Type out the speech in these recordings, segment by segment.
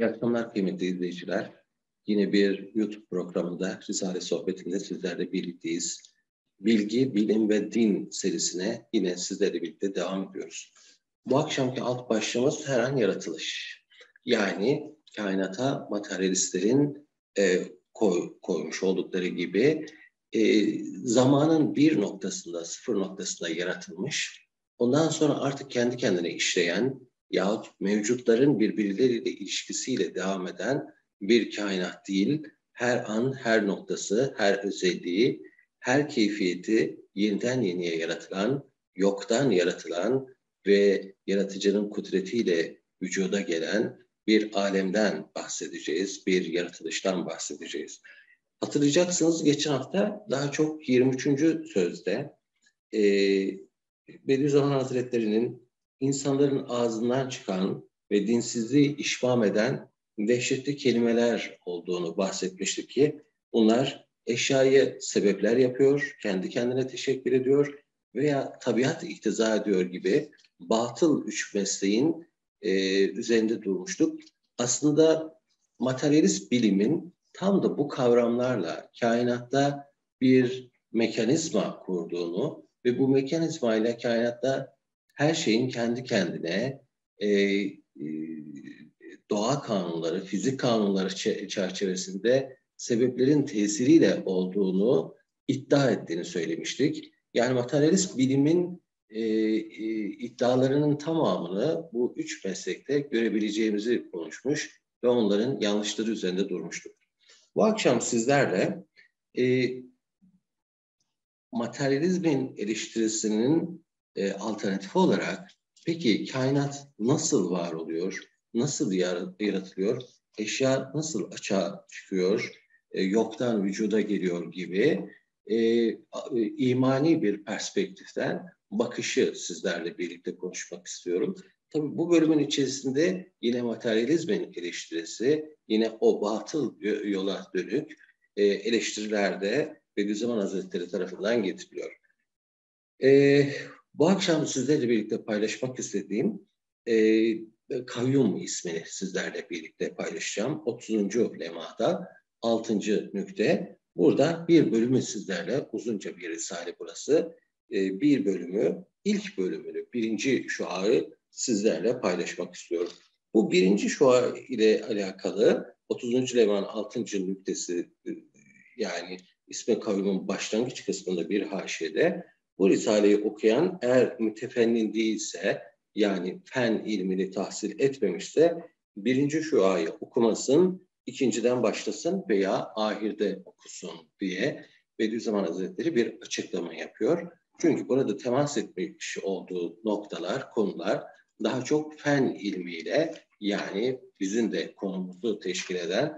İyi akşamlar kıymetli izleyiciler. Yine bir YouTube programında Risale Sohbeti'nde sizlerle birlikteyiz. Bilgi, Bilim ve Din serisine yine sizlerle birlikte devam ediyoruz. Bu akşamki alt başlığımız her an yaratılış. Yani kainata materyalistlerin koymuş oldukları gibi zamanın bir noktasında, sıfır noktasında yaratılmış, ondan sonra artık kendi kendine işleyen yahut mevcutların birbirleriyle ilişkisiyle devam eden bir kainat değil, her an, her noktası, her özelliği, her keyfiyeti yeniden yeniye yaratılan, yoktan yaratılan ve yaratıcının kudretiyle vücuda gelen bir alemden bahsedeceğiz, bir yaratılıştan bahsedeceğiz. Hatırlayacaksınız geçen hafta daha çok 23. sözde Bediüzzaman Hazretleri'nin insanların ağzından çıkan ve dinsizliği işmam eden dehşetli kelimeler olduğunu bahsetmiştik ki bunlar eşyayı sebepler yapıyor, kendi kendine teşekkür ediyor veya tabiat iktiza ediyor gibi batıl üç mesleğin üzerinde durmuştuk. Aslında materyalist bilimin tam da bu kavramlarla kainatta bir mekanizma kurduğunu ve bu mekanizmayla kainatta her şeyin kendi kendine doğa kanunları, fizik kanunları çerçevesinde sebeplerin tesiriyle olduğunu iddia ettiğini söylemiştik. Yani materyalist bilimin iddialarının tamamını bu üç meslekte görebileceğimizi konuşmuş ve onların yanlışları üzerinde durmuştuk. Bu akşam sizlerle materyalizmin eleştirisinin alternatifi olarak peki kainat nasıl var oluyor, nasıl yaratılıyor, eşya nasıl açığa çıkıyor, yoktan vücuda geliyor gibi imani bir perspektiften bakışı sizlerle birlikte konuşmak istiyorum. Tabii bu bölümün içerisinde yine materyalizmin eleştirisi, yine o batıl yola dönük eleştirilerde Bediüzzaman Hazretleri tarafından getiriliyor. Bu akşam sizlerle birlikte paylaşmak istediğim Kayyum ismini sizlerle birlikte paylaşacağım. 30. lemada 6. nükte. Burada bir bölümü sizlerle, uzunca bir risale burası. Bir bölümü, ilk bölümünü, birinci şuayı sizlerle paylaşmak istiyorum. Bu birinci şua ile alakalı 30. lemanın 6. nüktesi, yani İsmi Kayyum'un başlangıç kısmında bir haşiyede bu risaleyi okuyan eğer mütefennin değilse, yani fen ilmini tahsil etmemişse birinci şuayı okumasın, ikinciden başlasın veya ahirde okusun diye Bediüzzaman Hazretleri bir açıklama yapıyor. Çünkü burada temas etmiş olduğu noktalar, konular daha çok fen ilmiyle, yani bizim de konumuzu teşkil eden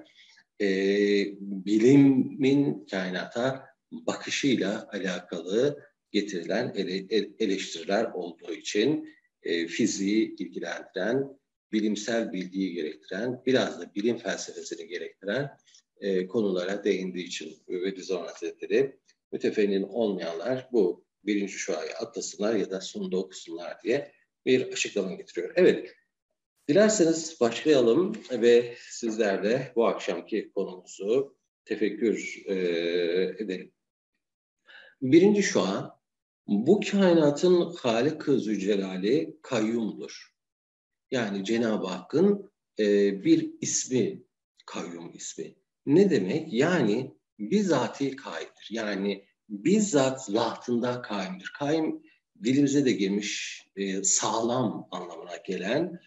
bilimin kainata bakışıyla alakalı getirilen eleştiriler olduğu için fiziği ilgilendiren, bilimsel bilgiyi gerektiren, biraz da bilim felsefesini gerektiren konulara değindiği için Bediüzzaman Hazretleri mütefennin olmayanlar bu birinci şuayı atlasınlar ya da sonunda okusunlar diye bir açıklama getiriyor. Evet. Dilerseniz başlayalım ve sizlerle bu akşamki konumuzu tefekkür edelim. Birinci şua, bu kainatın Halik-ı Zülcelali kayyumdur. Yani Cenab-ı Hakk'ın bir ismi, kayyum ismi. Ne demek? Yani bizatihi kaimdir. Yani bizzat zatında kaimdir. Kaim dilimize de girmiş, sağlam anlamına gelen,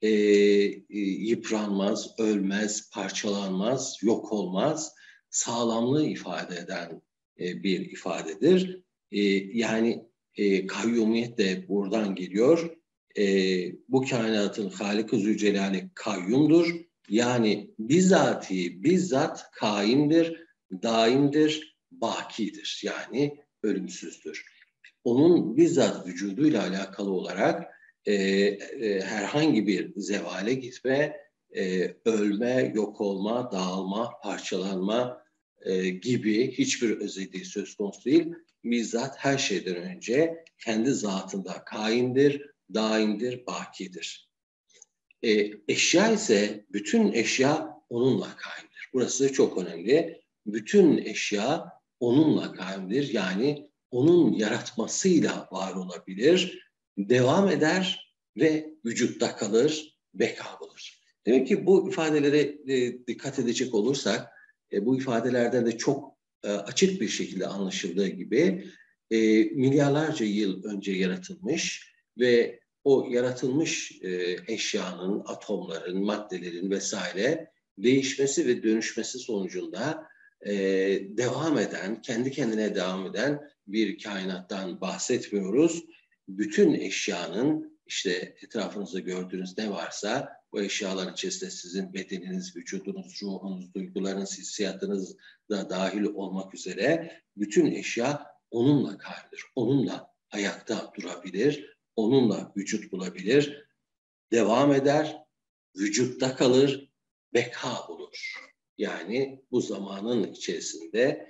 yıpranmaz, ölmez, parçalanmaz, yok olmaz, sağlamlığı ifade eden bir ifadedir. Yani kayyumiyet de buradan geliyor. Bu kainatın Halik-ı Zülcelali kayyumdur. Yani bizatihi, bizzat kaimdir, daimdir, bakidir. Yani ölümsüzdür. Onun bizzat vücuduyla alakalı olarak herhangi bir zevale gitme, ölme, yok olma, dağılma, parçalanma gibi hiçbir özelliği söz konusu değil. Bizzat her şeyden önce kendi zatında kaimdir, daimdir, bakidir. Eşya ise bütün eşya onunla kaimdir. Burası çok önemli. Bütün eşya onunla kaimdir. Yani onun yaratmasıyla var olabilir, devam eder ve vücutta kalır, beka bulur. Demek ki bu ifadelere dikkat edecek olursak, bu ifadelerden de çok açık bir şekilde anlaşıldığı gibi milyarlarca yıl önce yaratılmış ve o yaratılmış eşyanın, atomların, maddelerin vesaire değişmesi ve dönüşmesi sonucunda devam eden, kendi kendine devam eden bir kainattan bahsetmiyoruz. Bütün eşyanın, işte etrafınızda gördüğünüz ne varsa bu eşyaların içerisinde sizin bedeniniz, vücudunuz, ruhunuz, duygularınız, hissiyatınız da dahil olmak üzere bütün eşya onunla kaimdir. Onunla ayakta durabilir, onunla vücut bulabilir, devam eder, vücutta kalır, beka bulur. Yani bu zamanın içerisinde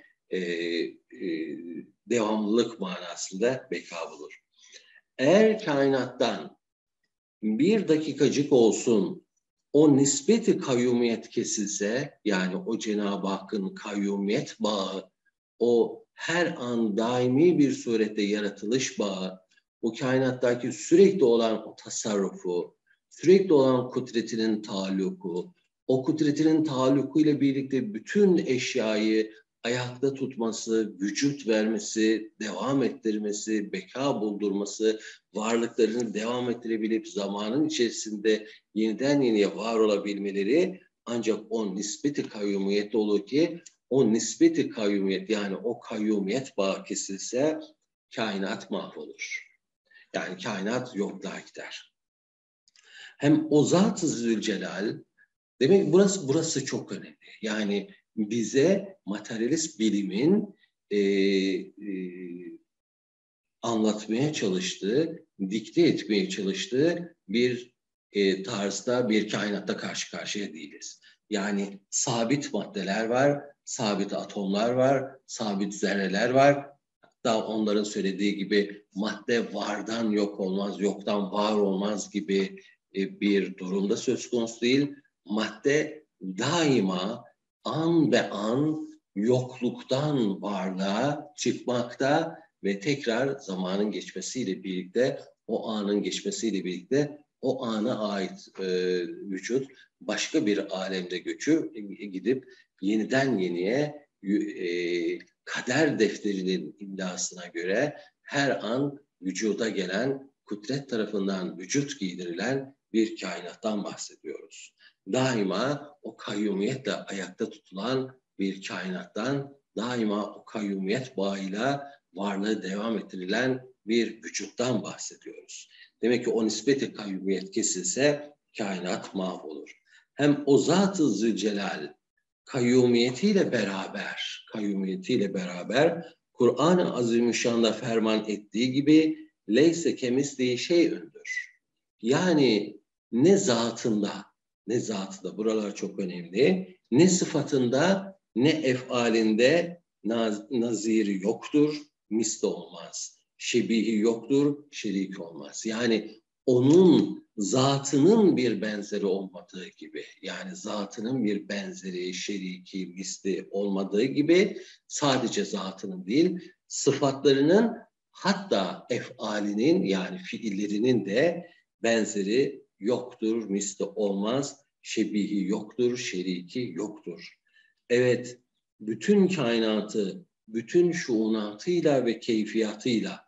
devamlılık manasında beka bulur. Eğer kainattan bir dakikacık olsun o nispeti kayyumiyet kesilse, yani o Cenab-ı Hakk'ın kayyumiyet bağı, o her an daimi bir surette yaratılış bağı, o kainattaki sürekli olan o tasarrufu, sürekli olan kudretinin taalluku, o kudretinin taalluku ile birlikte bütün eşyayı ayakta tutması, vücut vermesi, devam ettirmesi, beka buldurması, varlıklarını devam ettirebilip zamanın içerisinde yeniden yeniye var olabilmeleri ancak o nispeti kayyumiyet olur ki o nispeti kayyumiyet, yani o kayyumiyet bağı kesilse kainat mahvolur. Yani kainat yokluğa gider. Hem o Zat-ı Zülcelal, demek burası çok önemli. Yani bize materyalist bilimin anlatmaya çalıştığı, dikte etmeye çalıştığı bir tarzda bir kainatta karşı karşıya değiliz. Yani sabit maddeler var, sabit atomlar var, sabit zerreler var. Hatta onların söylediği gibi madde vardan yok olmaz, yoktan var olmaz gibi bir durumda söz konusu değil. Madde daima an be an yokluktan varlığa çıkmakta ve tekrar zamanın geçmesiyle birlikte, o anın geçmesiyle birlikte o ana ait vücut başka bir alemde gidip yeniden yeniye kader defterinin imlasına göre her an vücuda gelen, kudret tarafından vücut giydirilen bir kainattan bahsediyoruz. Daima o kayyumiyetle ayakta tutulan bir kainattan, daima o kayyumiyet bağıyla varlığı devam ettirilen bir vücuttan bahsediyoruz. Demek ki o nispeti kayyumiyet kesilse kainat mahvolur. Hem o Zat-ı Zülcelal kayyumiyetiyle beraber Kur'an-ı Azimüşşan'da ferman ettiği gibi leyse kemisliği şeyündür. Yani ne zatında, buralar çok önemli, ne sıfatında ne efalinde naziri yoktur, misli olmaz. Şebihi yoktur, şerik olmaz. Yani onun zatının bir benzeri olmadığı gibi, yani zatının bir benzeri, şeriki, misli olmadığı gibi sadece zatının değil, sıfatlarının hatta efalinin, yani fiillerinin de benzeri yoktur, misli olmaz, şebihi yoktur, şeriki yoktur. Evet, bütün kainatı, bütün şuunatıyla ve keyfiyatıyla,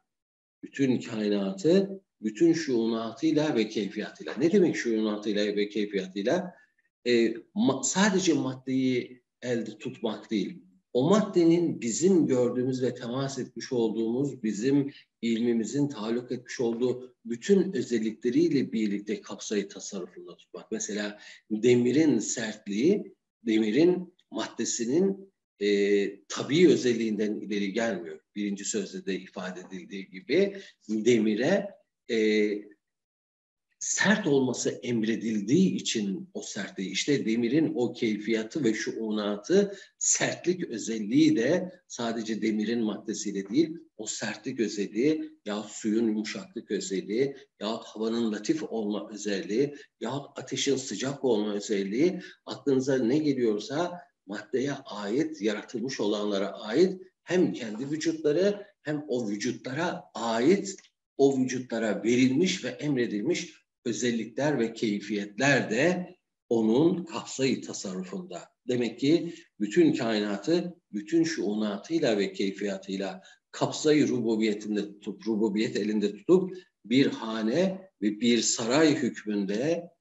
ne demek şuunatıyla ve keyfiyatıyla? Sadece maddeyi elde tutmak değil, o maddenin bizim gördüğümüz ve temas etmiş olduğumuz, bizim ilmimizin taalluk etmiş olduğu bütün özellikleriyle birlikte kapsayı tasarrufunda tutmak. Mesela demirin sertliği, demirin maddesinin tabii özelliğinden ileri gelmiyor. Birinci sözde de ifade edildiği gibi demire sert olması emredildiği için o sertliği, işte demirin o keyfiyatı ve şuunatı, sertlik özelliği de sadece demirin maddesiyle değil, o sertlik özelliği yahut suyun yumuşaklık özelliği yahut havanın latif olma özelliği yahut ateşin sıcak olma özelliği, aklınıza ne geliyorsa maddeye ait, yaratılmış olanlara ait, hem kendi vücutları hem o vücutlara ait, o vücutlara verilmiş ve emredilmiş özellikler ve keyfiyetler de onun kapsayı tasarrufunda. Demek ki bütün kainatı, bütün şuunatıyla ve keyfiyatıyla kapsayı rububiyetinde tutup, rububiyet elinde tutup bir hane ve bir saray hükmünde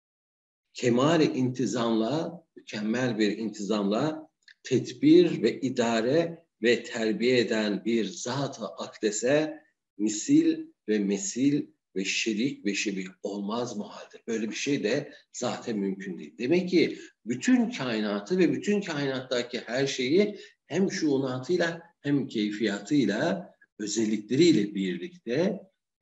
kemal-i intizamla, mükemmel bir intizamla tedbir ve idare ve terbiye eden bir zat-ı akdese misil ve mesil ve şerik ve şebih olmaz muhaldir. Böyle bir şey de zaten mümkün değil. Demek ki bütün kainatı ve bütün kainattaki her şeyi hem şuunatıyla hem keyfiyatıyla, özellikleriyle birlikte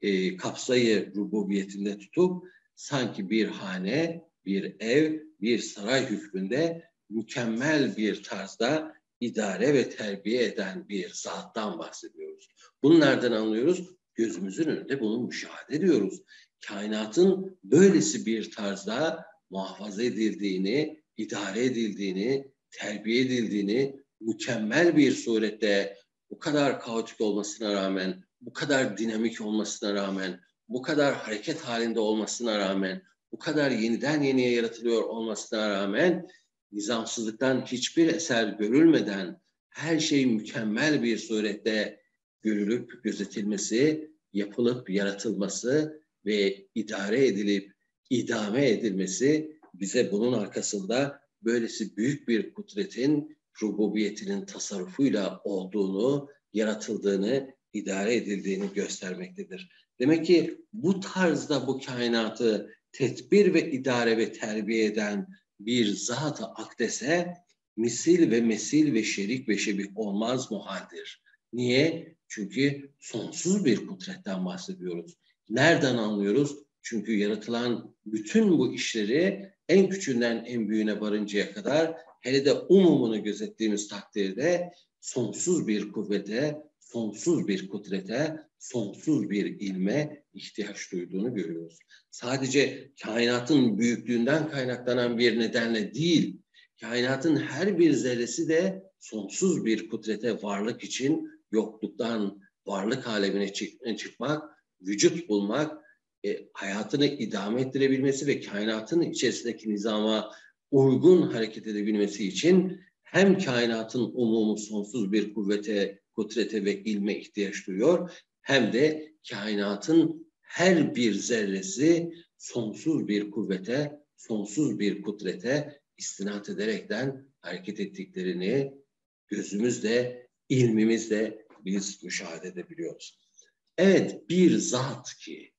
kapsayı rububiyetinde tutup sanki bir hane, bir ev, bir saray hükmünde mükemmel bir tarzda idare ve terbiye eden bir zattan bahsediyoruz. Bunu nereden anlıyoruz? Gözümüzün önünde bunu müşahede ediyoruz. Kainatın böylesi bir tarzda muhafaza edildiğini, idare edildiğini, terbiye edildiğini, mükemmel bir surette bu kadar kaotik olmasına rağmen, bu kadar dinamik olmasına rağmen, bu kadar hareket halinde olmasına rağmen, bu kadar yeniden yeniye yaratılıyor olmasına rağmen nizamsızlıktan hiçbir eser görülmeden her şey mükemmel bir surette görülüp gözetilmesi, yapılıp yaratılması ve idare edilip idame edilmesi bize bunun arkasında böylesi büyük bir kudretin rububiyetinin tasarrufuyla olduğunu, yaratıldığını, idare edildiğini göstermektedir. Demek ki bu tarzda bu kainatı tedbir ve idare ve terbiye eden bir zat-ı akdese misil ve mesil ve şerik ve şebih olmaz muhaldir. Niye? Çünkü sonsuz bir kudretten bahsediyoruz. Nereden anlıyoruz? Çünkü yaratılan bütün bu işleri en küçüğünden en büyüğüne varıncaya kadar, hele de umumunu gözettiğimiz takdirde sonsuz bir kuvvete, sonsuz bir kudrete, sonsuz bir ilme ihtiyaç duyduğunu görüyoruz. Sadece kainatın büyüklüğünden kaynaklanan bir nedenle değil, kainatın her bir zerresi de sonsuz bir kudrete varlık için yokluktan varlık alemine çıkmak, vücut bulmak, hayatını idame ettirebilmesi ve kainatın içerisindeki nizama uygun hareket edebilmesi için hem kainatın umumu sonsuz bir kuvvete, kudrete ve ilme ihtiyaç duyuyor, hem de kainatın her bir zerresi sonsuz bir kuvvete, sonsuz bir kudrete istinat ederekten hareket ettiklerini gözümüzle, ilmimizle biz müşahede edebiliyoruz. Evet, bir zat ki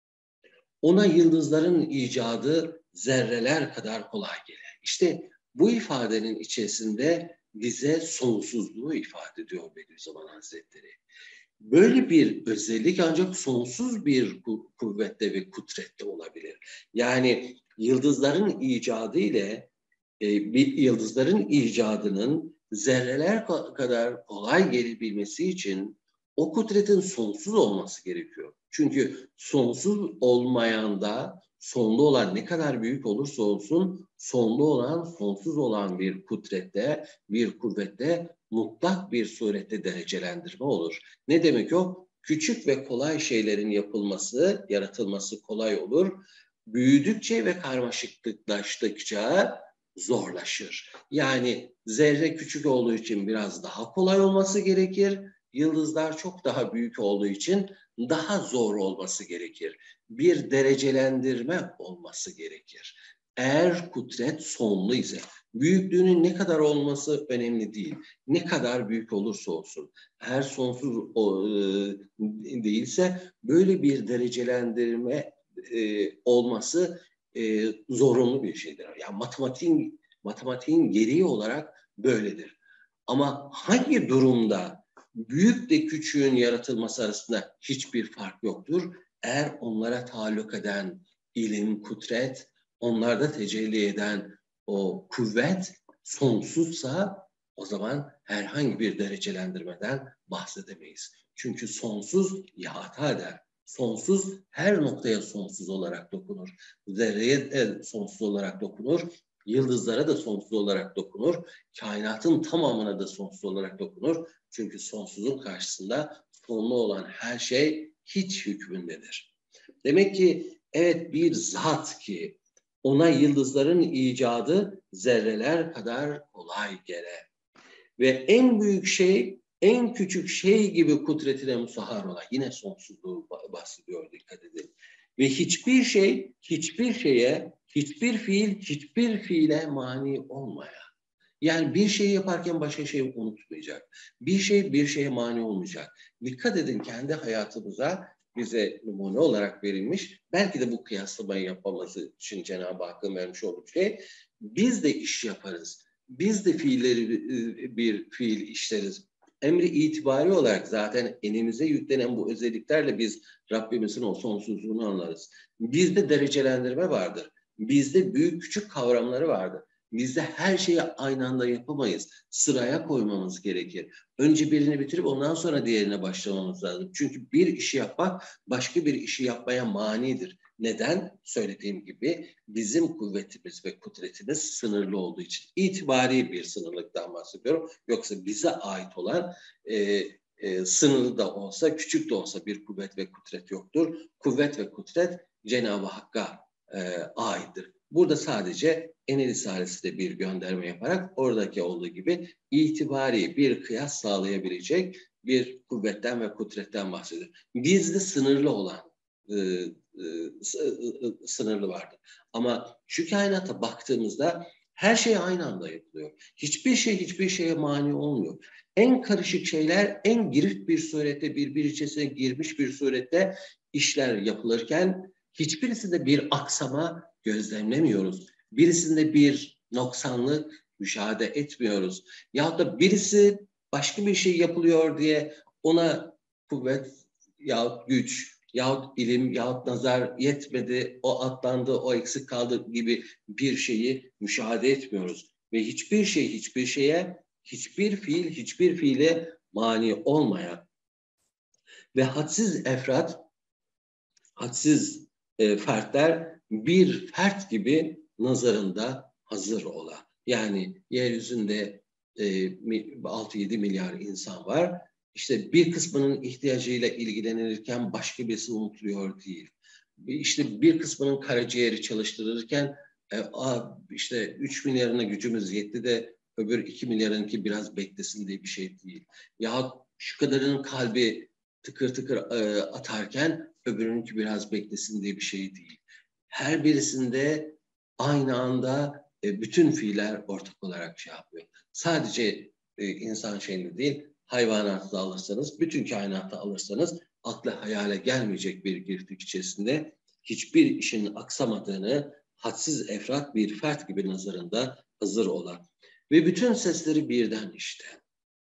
ona yıldızların icadı zerreler kadar kolay gelir. İşte bu ifadenin içerisinde bize sonsuzluğu ifade ediyor Bediüzzaman Hazretleri. Böyle bir özellik ancak sonsuz bir kuvvette ve kudrette olabilir. Yani yıldızların icadı ile bir yıldızların icadının zerreler kadar kolay gelebilmesi için o kudretin sonsuz olması gerekiyor. Çünkü sonsuz olmayan da sonlu olan ne kadar büyük olursa olsun sonlu olan, sonsuz olan bir kudrette, bir kuvvette mutlak bir surette derecelendirme olur. Ne demek o? Küçük ve kolay şeylerin yapılması, yaratılması kolay olur. Büyüdükçe ve karmaşıklaştıkça zorlaşır. Yani zerre küçük olduğu için biraz daha kolay olması gerekir. Yıldızlar çok daha büyük olduğu için daha zor olması gerekir. Bir derecelendirme olması gerekir. Eğer kudret sonlu ise, büyüklüğünün ne kadar olması önemli değil. Ne kadar büyük olursa olsun. Eğer sonsuz değilse böyle bir derecelendirme olması zorunlu bir şeydir. Yani matematiğin gereği olarak böyledir. Ama hangi durumda büyükle küçüğün yaratılması arasında hiçbir fark yoktur? Eğer onlara taalluk eden ilim, kudret, onlarda tecelli eden o kuvvet sonsuzsa o zaman herhangi bir derecelendirmeden bahsedemeyiz. Çünkü sonsuz ihata eder. Sonsuz her noktaya sonsuz olarak dokunur. Zerreye de sonsuz olarak dokunur. Yıldızlara da sonsuz olarak dokunur. Kainatın tamamına da sonsuz olarak dokunur. Çünkü sonsuzun karşısında sonlu olan her şey hiç hükmündedir. Demek ki evet, bir zat ki ona yıldızların icadı zerreler kadar kolay gele. Ve en büyük şey, en küçük şey gibi kudretine musahhar olan, yine sonsuzluğu bahsediyor, dikkat edin. Ve hiçbir şey, hiçbir şeye, hiçbir fiil, hiçbir fiile mani olmaya. Yani bir şeyi yaparken başka şeyi unutmayacak. Bir şey bir şeye mani olmayacak. Dikkat edin, kendi hayatımıza bize numune olarak verilmiş. Belki de bu kıyaslamayı yapmamızı için Cenab-ı Hakk'ın vermiş olduğu şey. Biz de iş yaparız. Biz de fiilleri bir fiil işleriz. Emri itibari olarak zaten elimize yüklenen bu özelliklerle biz Rabbimizin o sonsuzluğunu anlarız. Bizde derecelendirme vardır. Bizde büyük küçük kavramları vardır. Bizde her şeyi aynı anda yapamayız. Sıraya koymamız gerekir. Önce birini bitirip ondan sonra diğerine başlamamız lazım. Çünkü bir işi yapmak başka bir işi yapmaya manidir. Neden? Söylediğim gibi bizim kuvvetimiz ve kudretimiz sınırlı olduğu için. İtibari bir sınırlıktan bahsediyorum. Yoksa bize ait olan sınırlı da olsa, küçük de olsa bir kuvvet ve kudret yoktur. Kuvvet ve kudret Cenab-ı Hakk'a aittir. Burada sadece Enel Risalesi'de bir gönderme yaparak oradaki olduğu gibi itibari bir kıyas sağlayabilecek bir kuvvetten ve kudretten bahsediyor. Bizde sınırlı olan sınırlı vardır. Ama şu kainata baktığımızda her şey aynı anda yapılıyor. Hiçbir şey hiçbir şeye mani olmuyor. En karışık şeyler en girift bir surette, birbiri içerisine girmiş bir surette işler yapılırken hiçbirisinde bir aksama gözlemlemiyoruz. Birisinde bir noksanlık müşahede etmiyoruz. Yahut da birisi başka bir şey yapılıyor diye ona kuvvet yahut güç yahut ilim yahut nazar yetmedi, o atlandı, o eksik kaldı gibi bir şeyi müşahede etmiyoruz. Ve hiçbir şey hiçbir şeye, hiçbir fiil hiçbir fiile mani olmayan ve hadsiz efrat, hadsiz fertler bir fert gibi nazarında hazır ola. Yani yeryüzünde 6-7 milyar insan var. İşte bir kısmının ihtiyacıyla ilgilenirken başka birisi unutuluyor değil. İşte bir kısmının karaciğeri çalıştırırken işte 3 milyarına gücümüz yetti de öbür 2 milyarınki biraz beklesin diye bir şey değil. Yahut şu kadarının kalbi tıkır tıkır atarken öbürününki biraz beklesin diye bir şey değil. Her birisinde aynı anda bütün fiiller ortak olarak şey yapıyor. Sadece insan şeyini değil, hayvanatı alırsanız, bütün kainatı alırsanız akla hayale gelmeyecek bir girdik içerisinde hiçbir işin aksamadığını hadsiz efrat bir fert gibi nazarında hazır olan ve bütün sesleri birden işiten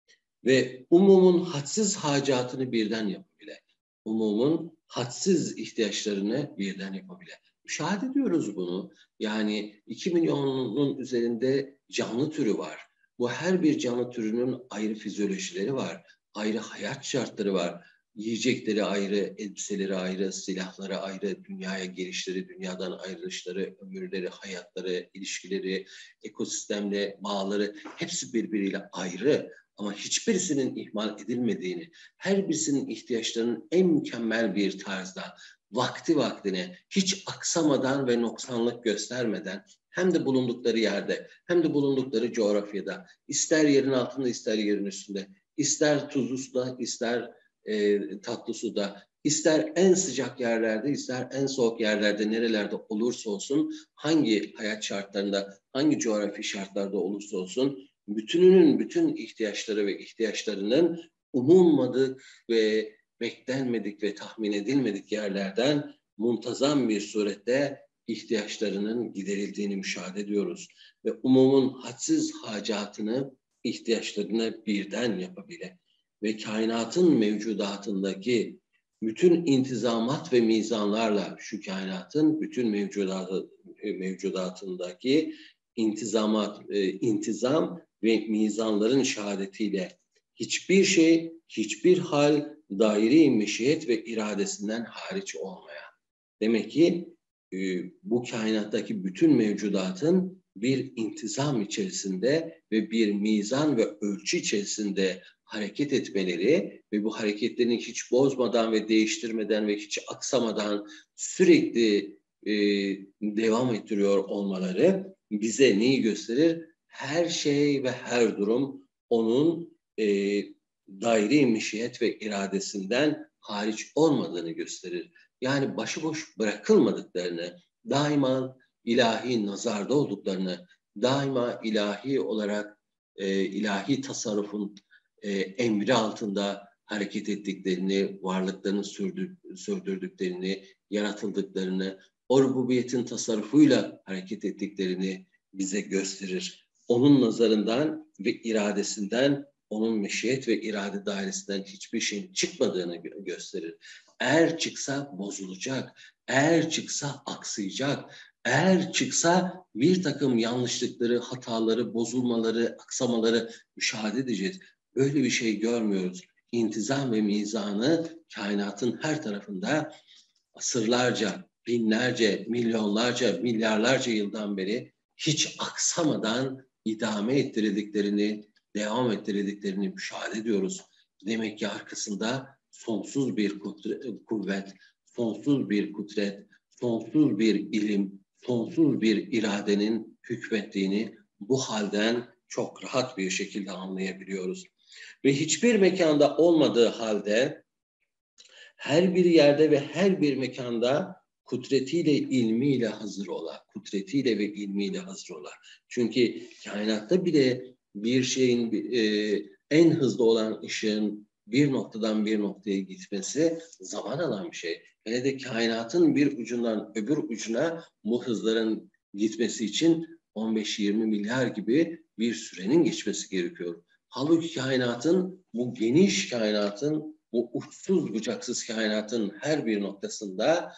ve umumun hadsiz hacatını birden yapabilen, umumun hadsiz ihtiyaçlarını birden yapabilen. Müşahede ediyoruz bunu. Yani 2 milyonun üzerinde canlı türü var. Bu her bir canlı türünün ayrı fizyolojileri var, ayrı hayat şartları var. Yiyecekleri ayrı, elbiseleri ayrı, silahları ayrı, dünyaya gelişleri, dünyadan ayrılışları, ömürleri, hayatları, ilişkileri, ekosistemle bağları hepsi birbiriyle ayrı. Ama hiçbirisinin ihmal edilmediğini, her birisinin ihtiyaçlarının en mükemmel bir tarzda, vakti vaktine, hiç aksamadan ve noksanlık göstermeden hem de bulundukları yerde, hem de bulundukları coğrafyada, ister yerin altında, ister yerin üstünde, ister tuzlu suda, ister tatlı suda, ister en sıcak yerlerde, ister en soğuk yerlerde, nerelerde olursa olsun, hangi hayat şartlarında, hangi coğrafi şartlarda olursa olsun, bütününün bütün ihtiyaçları ve ihtiyaçlarının umulmadık ve beklenmedik ve tahmin edilmedik yerlerden muntazam bir surette ihtiyaçlarının giderildiğini müşahede ediyoruz. Ve umumun hadsiz hacatını, ihtiyaçlarını birden yapabile ve kainatın mevcudatındaki bütün intizamat ve mizanlarla şu kainatın bütün mevcudatındaki intizam ve mizanların şehadetiyle hiçbir şey, hiçbir hal daire-i meşiyet ve iradesinden hariç olmayan. Demek ki bu kainattaki bütün mevcudatın bir intizam içerisinde ve bir mizan ve ölçü içerisinde hareket etmeleri ve bu hareketlerini hiç bozmadan ve değiştirmeden ve hiç aksamadan sürekli devam ettiriyor olmaları bize neyi gösterir? Her şey ve her durum onun daire-i meşiyet ve iradesinden hariç olmadığını gösterir. Yani başıboş bırakılmadıklarını, daima ilahi nazarda olduklarını, daima ilahi olarak ilahi tasarrufun emri altında hareket ettiklerini, varlıklarını sürdürdüklerini, yaratıldıklarını, o rububiyetin tasarrufuyla hareket ettiklerini bize gösterir. Onun nazarından ve iradesinden, onun meşiyet ve irade dairesinden hiçbir şeyin çıkmadığını gösterir. Eğer çıksa bozulacak, eğer çıksa aksayacak, eğer çıksa bir takım yanlışlıkları, hataları, bozulmaları, aksamaları müşahede edeceğiz. Öyle bir şey görmüyoruz. İntizam ve mizanı kainatın her tarafında asırlarca, binlerce, milyonlarca, milyarlarca yıldan beri hiç aksamadan idame ettirdiklerini, devam ettirdiklerini müşahede ediyoruz. Demek ki arkasında sonsuz bir kuvvet, sonsuz bir kudret, sonsuz bir ilim, sonsuz bir iradenin hükmettiğini bu halden çok rahat bir şekilde anlayabiliyoruz. Ve hiçbir mekanda olmadığı halde her bir yerde ve her bir mekanda kudretiyle, ilmiyle hazır ola. Kudretiyle ve ilmiyle hazır ola. Çünkü kainatta bile bir şeyin en hızlı olan ışığın bir noktadan bir noktaya gitmesi zaman alan bir şey. Hele de kainatın bir ucundan öbür ucuna bu hızların gitmesi için 15-20 milyar gibi bir sürenin geçmesi gerekiyor. Halbuki kainatın, bu geniş kainatın, bu uçsuz bucaksız kainatın her bir noktasında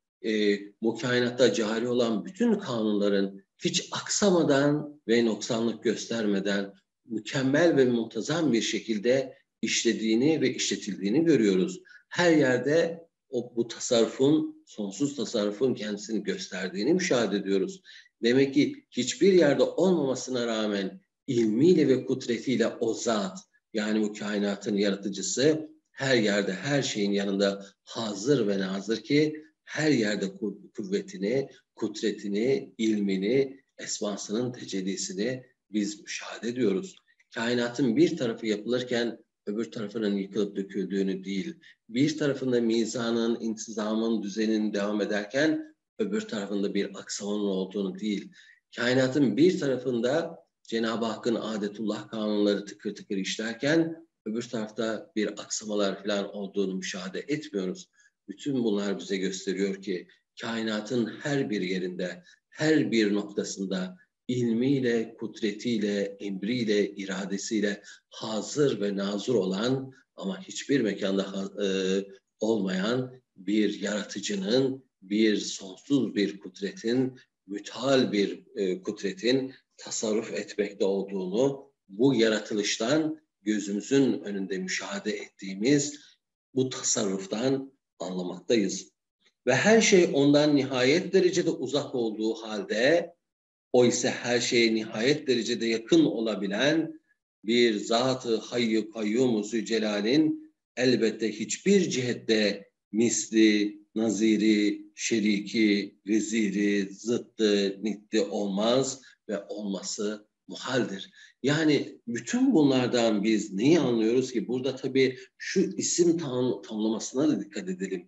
bu kainatta cari olan bütün kanunların hiç aksamadan ve noksanlık göstermeden mükemmel ve muntazam bir şekilde işlediğini ve işletildiğini görüyoruz. Her yerde bu tasarrufun, sonsuz tasarrufun kendisini gösterdiğini müşahede ediyoruz. Demek ki hiçbir yerde olmamasına rağmen ilmiyle ve kudretiyle o zat, yani bu kainatın yaratıcısı her yerde, her şeyin yanında hazır ve nazır ki her yerde kuvvetini, kudretini, ilmini, esmasının tecellisini biz müşahede ediyoruz. Kainatın bir tarafı yapılırken öbür tarafının yıkılıp döküldüğünü değil, bir tarafında mizanın, intizamın, düzenin devam ederken öbür tarafında bir aksamanın olduğunu değil, kainatın bir tarafında Cenab-ı Hakk'ın adetullah kanunları tıkır tıkır işlerken öbür tarafta bir aksamalar falan olduğunu müşahede etmiyoruz. Bütün bunlar bize gösteriyor ki kainatın her bir yerinde, her bir noktasında ilmiyle, kudretiyle, emriyle, iradesiyle hazır ve nazır olan ama hiçbir mekanda olmayan bir yaratıcının, bir sonsuz bir kudretin, müthal bir kudretin tasarruf etmekte olduğunu bu yaratılıştan gözümüzün önünde müşahede ettiğimiz bu tasarruftan anlamaktayız. Ve her şey ondan nihayet derecede uzak olduğu halde o ise her şeye nihayet derecede yakın olabilen bir zat-ı hayy-i kayyum-u zülcelal'in elbette hiçbir cihette misli, naziri, şeriki, veziri, zıttı, nitti olmaz ve olması muhaldir. Yani bütün bunlardan biz neyi anlıyoruz ki? Burada tabii şu isim tanımlamasına da dikkat edelim.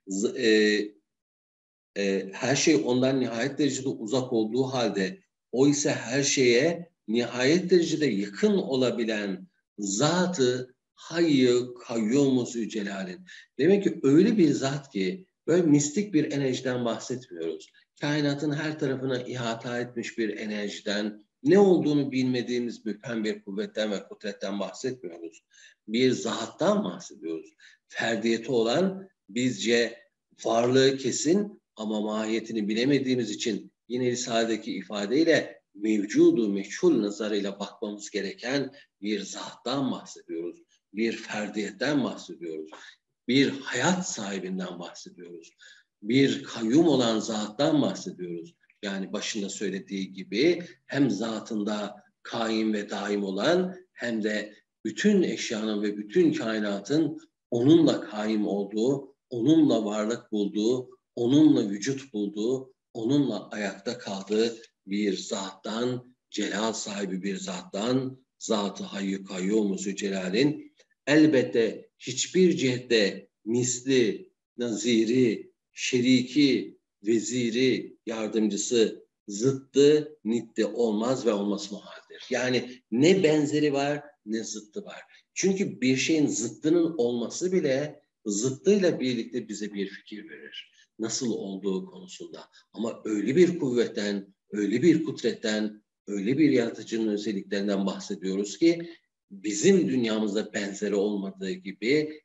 Her şey ondan nihayet derecede uzak olduğu halde o ise her şeye nihayet derecede yakın olabilen Zat-ı Hayy-i Kayyum-u Zülcelal'in. Demek ki öyle bir zat ki böyle mistik bir enerjiden bahsetmiyoruz. Kainatın her tarafına ihata etmiş bir enerjiden, ne olduğunu bilmediğimiz müphem bir kuvvetten ve kudretten bahsetmiyoruz. Bir zattan bahsediyoruz. Ferdiyeti olan bizce varlığı kesin ama mahiyetini bilemediğimiz için yine Risale'deki ifadeyle mevcudu meçhul nazarıyla bakmamız gereken bir zattan bahsediyoruz. Bir ferdiyetten bahsediyoruz. Bir hayat sahibinden bahsediyoruz. Bir kayyum olan zattan bahsediyoruz. Yani başında söylediği gibi hem zatında kaim ve daim olan hem de bütün eşyanın ve bütün kainatın onunla kaim olduğu, onunla varlık bulduğu, onunla vücut bulduğu, onunla ayakta kaldığı bir zattan, celal sahibi bir zattan, Zat-ı Hayyü Kayyum-u Zülcelal'in elbette hiçbir cihette misli, naziri, şeriki, veziri, yardımcısı, zıttı, nitti olmaz ve olması muhaldir. Yani ne benzeri var ne zıttı var. Çünkü bir şeyin zıttının olması bile zıttıyla birlikte bize bir fikir verir. Nasıl olduğu konusunda. Ama öyle bir kuvvetten, öyle bir kudretten, öyle bir yaratıcının özelliklerinden bahsediyoruz ki bizim dünyamızda benzeri olmadığı gibi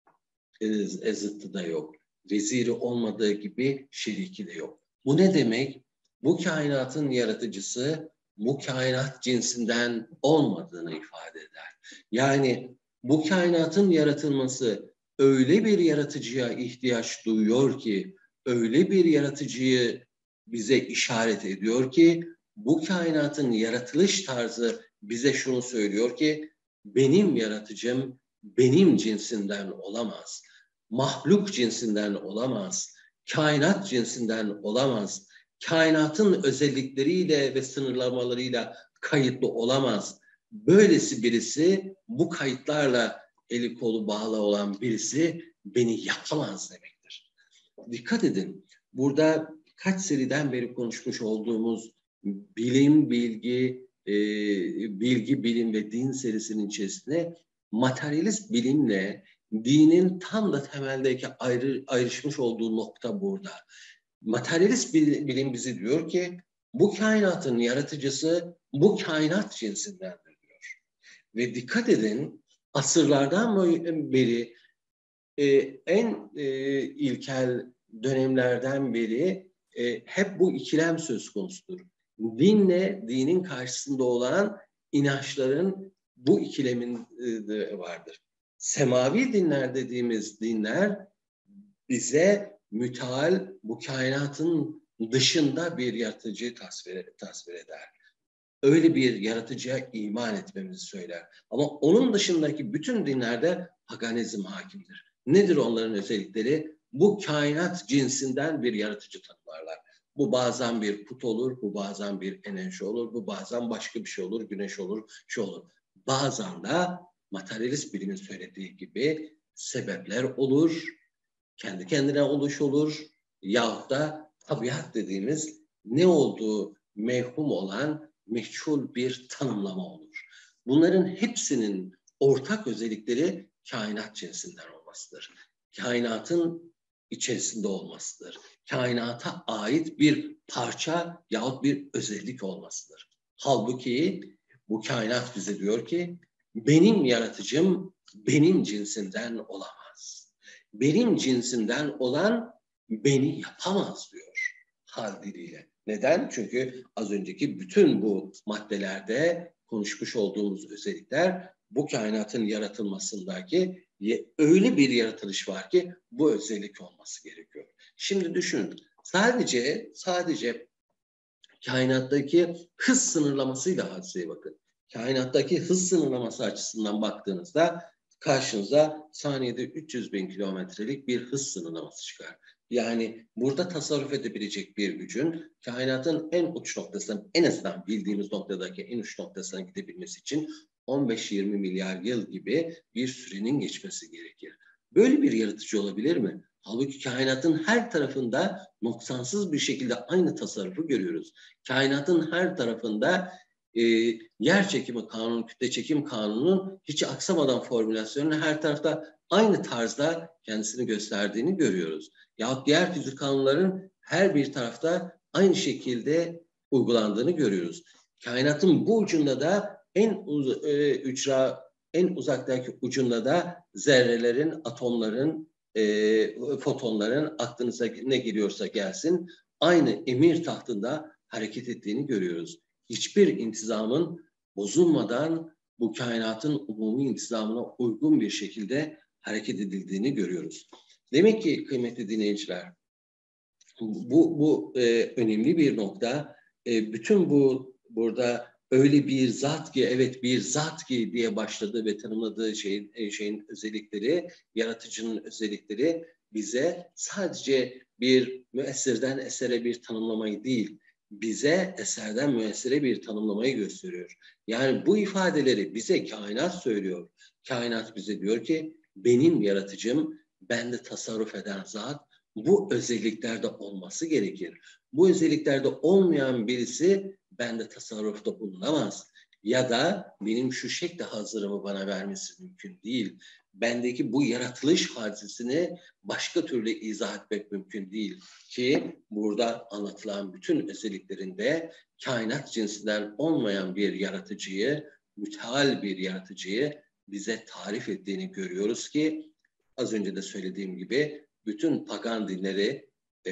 zıttı da yok. Veziri olmadığı gibi şeriki de yok. Bu ne demek? Bu kainatın yaratıcısı bu kainat cinsinden olmadığını ifade eder. Yani bu kainatın yaratılması öyle bir yaratıcıya ihtiyaç duyuyor ki, öyle bir yaratıcıyı bize işaret ediyor ki, bu kainatın yaratılış tarzı bize şunu söylüyor ki, benim yaratıcım benim cinsinden olamaz. Mahluk cinsinden olamaz. Kainat cinsinden olamaz. Kainatın özellikleriyle ve sınırlamalarıyla kayıtlı olamaz. Böylesi birisi, bu kayıtlarla eli kolu bağlı olan birisi beni yapamaz demektir. Dikkat edin, burada kaç seriden beri konuşmuş olduğumuz bilim, bilgi, bilim ve din serisinin içerisinde materyalist bilimle dinin tam da temeldeki ayrışmış olduğu nokta burada. Materyalist bilim bize diyor ki bu kainatın yaratıcısı bu kainat cinsindendir diyor. Ve dikkat edin, asırlardan beri en ilkel dönemlerden beri hep bu ikilem söz konusudur. Dinle dinin karşısında olan inançların bu ikilemin vardır. Semavi dinler dediğimiz dinler bize müteal bu kainatın dışında bir yaratıcıyı tasvir eder. Öyle bir yaratıcıya iman etmemizi söyler. Ama onun dışındaki bütün dinlerde paganizm hakimdir. Nedir onların özellikleri? Bu kainat cinsinden bir yaratıcı tanımlarlar. Bu bazen bir put olur, bu bazen bir enerji olur, bu bazen başka bir şey olur, güneş olur, şu olur. Bazen de materyalist bilimin söylediği gibi sebepler olur, kendi kendine oluş olur yahut da tabiat dediğimiz ne olduğu mevhum olan meçhul bir tanımlama olur. Bunların hepsinin ortak özellikleri kainat cinsinden olmasıdır. Kainatın içerisinde olmasıdır. Kainata ait bir parça yahut bir özellik olmasıdır. Halbuki bu kainat bize diyor ki benim yaratıcım benim cinsinden olamaz. Benim cinsimden olan beni yapamaz diyor hal diliyle. Neden? Çünkü az önceki bütün bu maddelerde konuşmuş olduğumuz özellikler bu kainatın yaratılmasındaki öyle bir yaratılış var ki bu özellik olması gerekiyor. Şimdi düşünün, sadece kainattaki hız sınırlamasıyla hadiseye bakın. Kainattaki hız sınırlaması açısından baktığınızda karşınıza saniyede 300 bin kilometrelik bir hız sınırlaması çıkar. Yani burada tasarruf edebilecek bir gücün kainatın en uç noktasından, en azından bildiğimiz noktadaki en uç noktasına gidebilmesi için 15-20 milyar yıl gibi bir sürenin geçmesi gerekir. Böyle bir yaratıcı olabilir mi? Halbuki kainatın her tarafında noksansız bir şekilde aynı tasarrufu görüyoruz. Kainatın her tarafında yer çekimi kanunu, kütle çekim kanununun hiç aksamadan formülasyonunu her tarafta aynı tarzda kendisini gösterdiğini görüyoruz. Yahut diğer fizik kanunların her bir tarafta aynı şekilde uygulandığını görüyoruz. Kainatın bu ucunda da en uzaktaki ucunda da zerrelerin, atomların fotonların aklınıza ne geliyorsa gelsin aynı emir tahtında hareket ettiğini görüyoruz. Hiçbir intizamın bozulmadan bu kainatın umumi intizamına uygun bir şekilde hareket edildiğini görüyoruz. Demek ki kıymetli dinleyiciler, bu önemli bir nokta. Bütün bu burada öyle bir zat ki, evet bir zat ki diye başladı ve tanımladığı şeyin özellikleri, yaratıcının özellikleri bize sadece bir müessirden esere bir tanımlamayı değil, bize eserden müessire bir tanımlamayı gösteriyor. Yani bu ifadeleri bize kainat söylüyor. Kainat bize diyor ki benim yaratıcım, bende tasarruf eden zat, bu özelliklerde olması gerekir. Bu özelliklerde olmayan birisi bende tasarrufta bulunamaz. Ya da benim şu şekle hazırımı bana vermesi mümkün değil. Bendeki bu yaratılış hadisesini başka türlü izah etmek mümkün değil. Ki burada anlatılan bütün özelliklerinde kainat cinsinden olmayan bir yaratıcıyı, müteal bir yaratıcıyı bize tarif ettiğini görüyoruz ki az önce de söylediğim gibi bütün pagan dinleri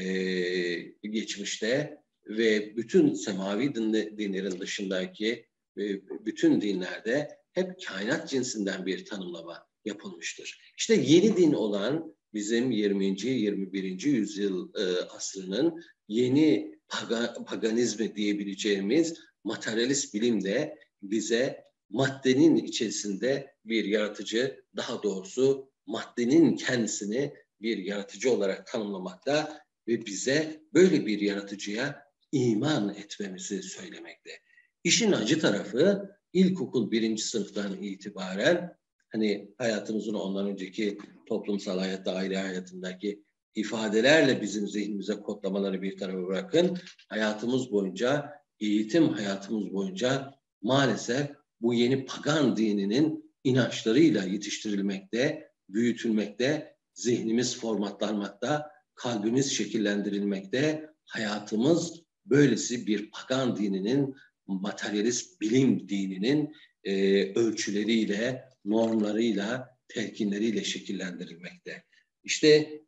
geçmişte ve bütün semavi dinlerin dışındaki bütün dinlerde hep kainat cinsinden bir tanımlama yapılmıştır. İşte yeni din olan bizim 20. 21. yüzyıl asrının yeni paganizmi diyebileceğimiz materyalist bilim de bize maddenin içerisinde bir yaratıcı, daha doğrusu maddenin kendisini bir yaratıcı olarak tanımlamakta ve bize böyle bir yaratıcıya iman etmemizi söylemekte. İşin acı tarafı ilkokul 1. sınıftan itibaren hani hayatımızın ondan önceki toplumsal hayatta, aile hayatındaki ifadelerle bizim zihnimize kodlamaları bir tarafa bırakın. Hayatımız boyunca, eğitim hayatımız boyunca maalesef bu yeni pagan dininin inançlarıyla yetiştirilmekte, büyütülmekte, zihnimiz formatlanmakta, kalbimiz şekillendirilmekte, hayatımız böylesi bir pagan dininin, materyalist bilim dininin ölçüleriyle, normlarıyla, telkinleriyle şekillendirilmekte. İşte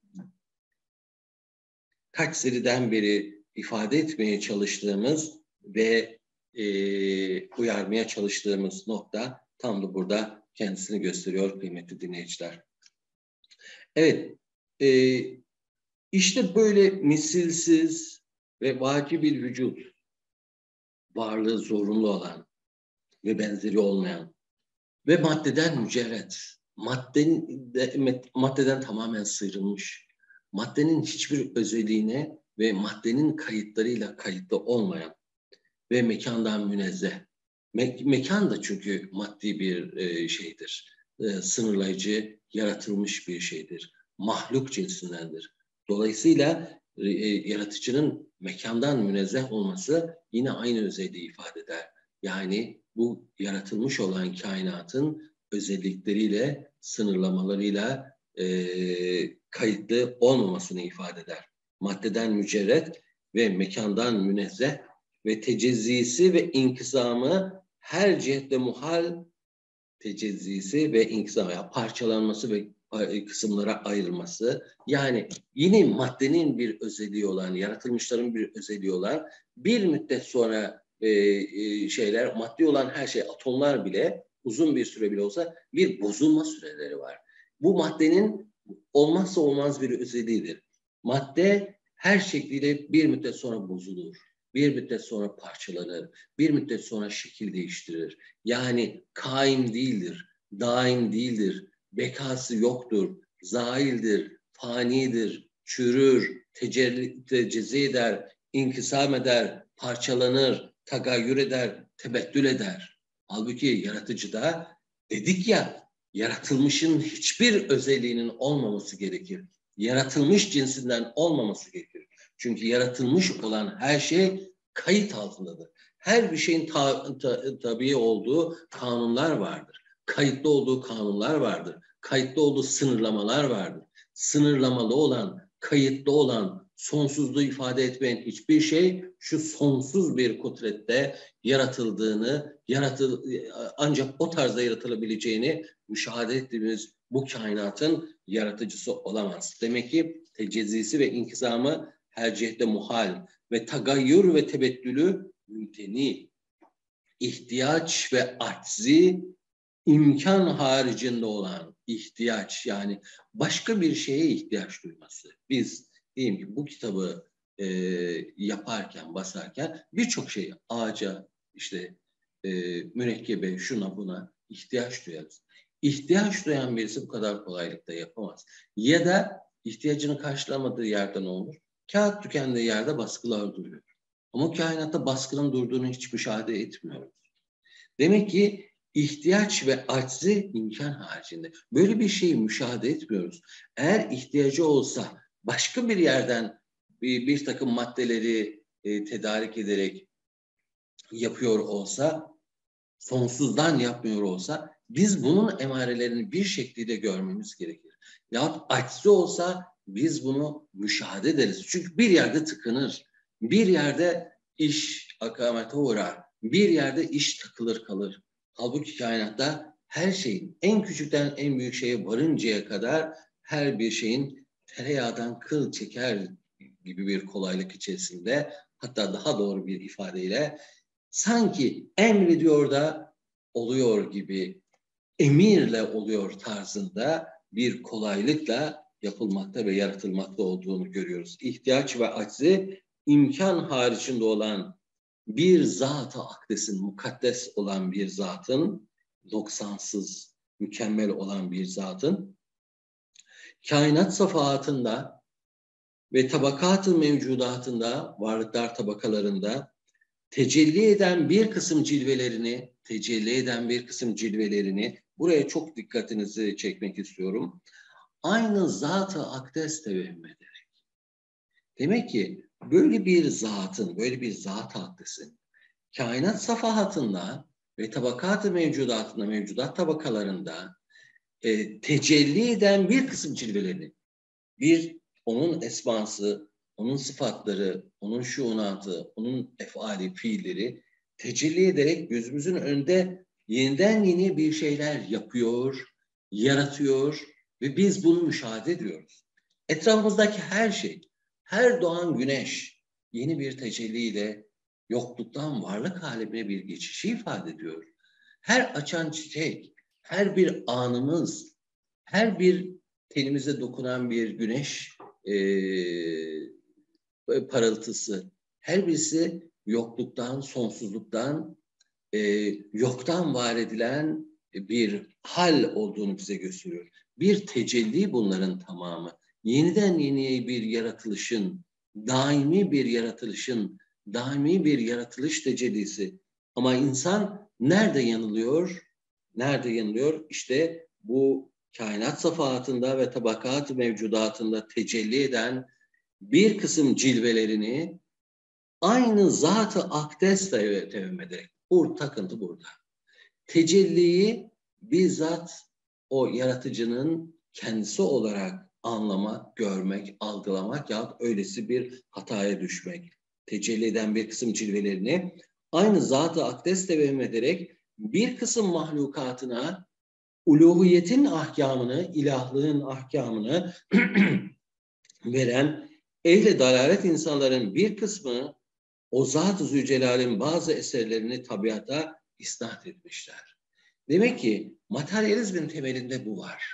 kaç seriden beri ifade etmeye çalıştığımız ve uyarmaya çalıştığımız nokta tam da burada kendisini gösteriyor kıymetli dinleyiciler. Evet, işte böyle misilsiz ve vaki bir vücut, varlığı zorunlu olan ve benzeri olmayan ve maddeden mücerret, maddeden tamamen sıyrılmış, maddenin hiçbir özelliğine ve maddenin kayıtlarıyla kayıtlı olmayan ve mekandan münezzeh. Mekan da çünkü maddi bir şeydir, sınırlayıcı, yaratılmış bir şeydir, mahluk cinsindendir. Dolayısıyla yaratıcının mekandan münezzeh olması yine aynı özelliği ifade eder. Yani bu yaratılmış olan kainatın özellikleriyle, sınırlamalarıyla kayıtlı olmamasını ifade eder. Maddeden mücerret ve mekandan münezzeh ve tecezzisi ve inkısamı her cihette muhal, tecezzisi ve inkısamı, parçalanması ve kısımlara ayrılması. Yani yine maddenin bir özelliği olan, yaratılmışların bir özelliği olan, bir müddet sonra maddi olan her şey, atomlar bile uzun bir süre bile olsa bir bozulma süreleri var. Bu maddenin olmazsa olmaz bir özelliğidir. Madde her şekliyle bir müddet sonra bozulur. Bir müddet sonra parçalanır. Bir müddet sonra şekil değiştirir. Yani kaim değildir, daim değildir, bekası yoktur, zaildir, fanidir, çürür, tecezzi eder, inkısam eder, parçalanır, tagayyür eder, tebeddül eder. Halbuki yaratıcıda dedik ya, yaratılmışın hiçbir özelliğinin olmaması gerekir. Yaratılmış cinsinden olmaması gerekir. Çünkü yaratılmış olan her şey kayıt altındadır. Her bir şeyin tabii olduğu kanunlar vardır. Kayıtlı olduğu kanunlar vardır. Kayıtlı olduğu sınırlamalar vardır. Sınırlamalı olan, kayıtlı olan, sonsuzluğu ifade etmeyen hiçbir şey şu sonsuz bir kudrette yaratıldığını, ancak o tarzda yaratılabileceğini müşahede ettiğimiz bu kainatın yaratıcısı olamaz. Demek ki tecezisi ve inkizamı her cihette muhal ve tagayyür ve tebeddülü mümteni. İhtiyaç ve aczi imkan haricinde olan ihtiyaç, yani başka bir şeye ihtiyaç duyması. Biz diyelim ki bu kitabı yaparken, basarken birçok şey, ağaca, işte mürekkebe, şuna buna ihtiyaç duyarız. İhtiyaç duyan birisi bu kadar kolaylıkla yapamaz. Ya da ihtiyacını karşılamadığı yerde ne olur? Kağıt tükendiği yerde baskılar duruyor. Ama kainatta baskının durduğunu hiç müşahede etmiyoruz. Demek ki ihtiyaç ve aczi imkan haricinde. Böyle bir şeyi müşahede etmiyoruz. Eğer ihtiyacı olsa başka bir yerden bir takım maddeleri tedarik ederek yapıyor olsa, sonsuzdan yapmıyor olsa, biz bunun emarelerini bir şekilde görmemiz gerekir. Yahut aczi olsa biz bunu müşahede ederiz. Çünkü bir yerde tıkanır, bir yerde iş akamete uğrar, bir yerde iş takılır kalır. Halbuki kainatta her şeyin, en küçükten en büyük şeye varıncaya kadar her bir şeyin tereyağdan kıl çeker gibi bir kolaylık içerisinde, hatta daha doğru bir ifadeyle sanki emrediyor da oluyor gibi, emirle oluyor tarzında bir kolaylıkla yapılmakta ve yaratılmakta olduğunu görüyoruz. İhtiyaç ve aczi imkan haricinde olan bir zat-ı akdesin, mukaddes olan bir zatın, noksansız, mükemmel olan bir zatın, kainat safahatında ve tabakat-ı mevcudatında, varlıklar tabakalarında tecelli eden bir kısım cilvelerini, buraya çok dikkatinizi çekmek istiyorum. Aynı zat-ı akdes tevehüm ederek. Demek ki böyle bir zat-ı akdesin kainat safahatında ve tabakat-ı mevcudatında, mevcudat tabakalarında tecelli eden bir kısım cilvelerini, onun esması, onun sıfatları, onun şuunatı, onun efali, fiilleri tecelli ederek gözümüzün önünde yeniden yeni bir şeyler yapıyor, yaratıyor ve biz bunu müşahede ediyoruz. Etrafımızdaki her şey, her doğan güneş yeni bir tecelliyle yokluktan varlık haline bir geçişi ifade ediyor. Her açan çiçek, her bir anımız, her bir tenimize dokunan bir güneş parıltısı, her birisi yokluktan, sonsuzluktan, yoktan var edilen bir hal olduğunu bize gösteriyor. Bir tecelli bunların tamamı. Yeniden yeniye bir yaratılışın, daimi bir yaratılış tecellisi. Ama insan nerede yanılıyor? Nerede yanılıyor? İşte bu kainat safahatında ve tabakat-ı mevcudatında tecelli eden bir kısım cilvelerini aynı zat-ı akdesle tevhüm ederek. Takıntı burada. Tecelliyi bizzat o yaratıcının kendisi olarak anlamak, görmek, algılamak yahut öylesi bir hataya düşmek. Tecelli eden bir kısım cilvelerini aynı zat-ı akdes tevhüm ederek bir kısım mahlukatına uluhiyetin ahkamını, ilahlığın ahkamını veren ehl-i dalalet insanların bir kısmı o Zat-ı Zülcelal'in bazı eserlerini tabiata isnat etmişler. Demek ki materyalizmin temelinde bu var.